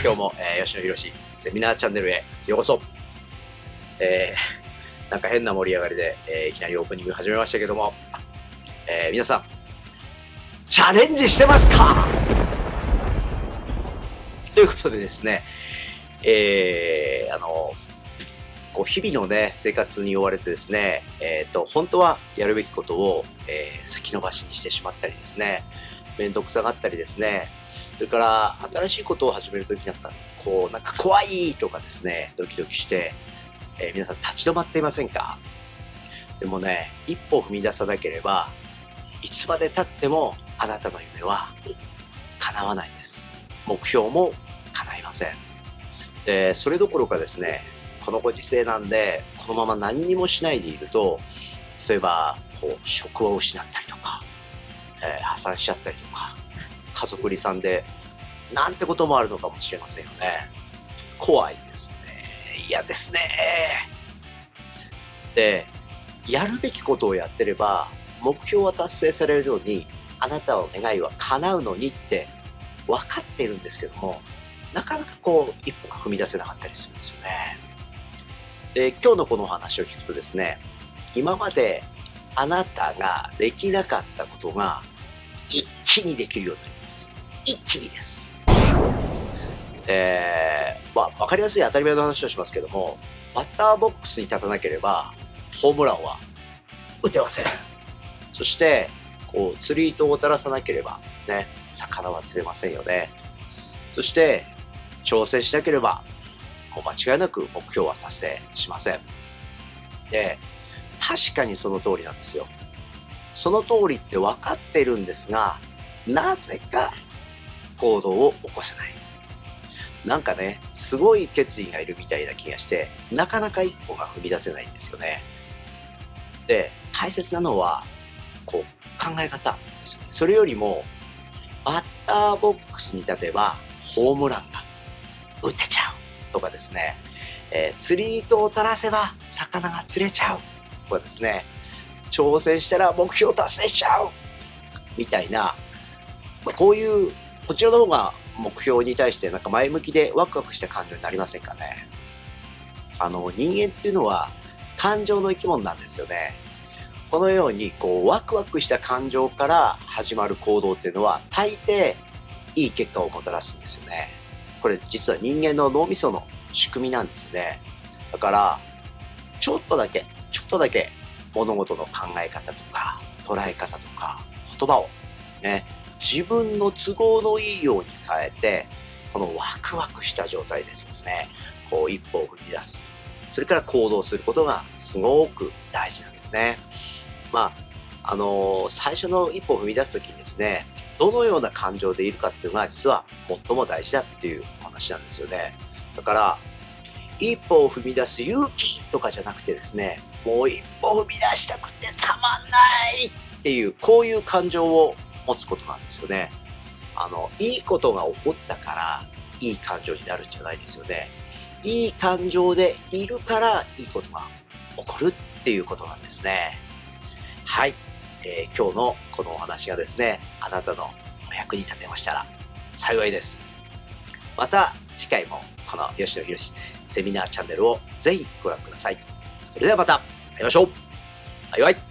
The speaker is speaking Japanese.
今日も、吉野博セミナーチャンネルへようこそ。なんか変な盛り上がりで、いきなりオープニング始めましたけども、皆さん、チャレンジしてますか？ということでですね、こう日々のね、生活に追われてですね、本当はやるべきことを、先延ばしにしてしまったりですね、めんどくさがったりですね、それから新しいことを始めるときなんか、こう、なんか怖いとかですね、ドキドキして、皆さん立ち止まっていませんか？でもね、一歩踏み出さなければ、いつまで経ってもあなたの夢は叶わないんです。目標も叶いません。で、それどころかですね、このご時世なんで、このまま何にもしないでいると、例えば、こう、職を失ったりとか、破産しちゃったりとか、家族離散で、なんてこともあるのかもしれませんよね。怖いですね。嫌ですね。で、やるべきことをやってれば、目標は達成されるように、あなたの願いは叶うのにって分かっているんですけども、なかなかこう、一歩が踏み出せなかったりするんですよね。で、今日のこのお話を聞くとですね、今まであなたができなかったことが一気にできるようになります。一気にです。わかりやすい当たり前の話をしますけども、バッターボックスに立たなければ、ホームランは打てません。そして、こう、釣り糸を垂らさなければ、ね、魚は釣れませんよね。そして、挑戦しなければ、もう間違いなく目標は達成しません。で、確かにその通りなんですよ。その通りって分かってるんですが、なぜか行動を起こせない。なんかね、すごい決意がいるみたいな気がして、なかなか一歩が踏み出せないんですよね。で、大切なのは、こう、考え方ですよね。それよりも、バッターボックスに立てば、ホームランが打てちゃうとかですね、釣り糸を垂らせば、魚が釣れちゃうとかですね、挑戦したら目標達成しちゃうみたいな、こういう、こちらの方が目標に対してなんか前向きでワクワクした感情になりませんかね。人間っていうのは感情の生き物なんですよね。このようにこうワクワクした感情から始まる行動っていうのは大抵いい結果をもたらすんですよね。これ実は人間の脳みその仕組みなんですね。だからちょっとだけ物事の考え方とか捉え方とか言葉をね、自分の都合のいいように変えて、このワクワクした状態ですね、こう一歩を踏み出す。それから行動することがすごく大事なんですね。最初の一歩を踏み出すときにですね、どのような感情でいるかっていうのが実は最も大事だっていうお話なんですよね。だから、一歩を踏み出す勇気とかじゃなくてですね、もう一歩踏み出したくてたまんないっていう、こういう感情を持つことなんですよね。いいことが起こったから、いい感情になるんじゃないですよね。いい感情でいるから、いいことが起こるっていうことなんですね。はい。今日のこのお話がですね、あなたのお役に立てましたら幸いです。また次回もこの吉野博セミナーチャンネルをぜひご覧ください。それではまた会いましょう。バイバイ。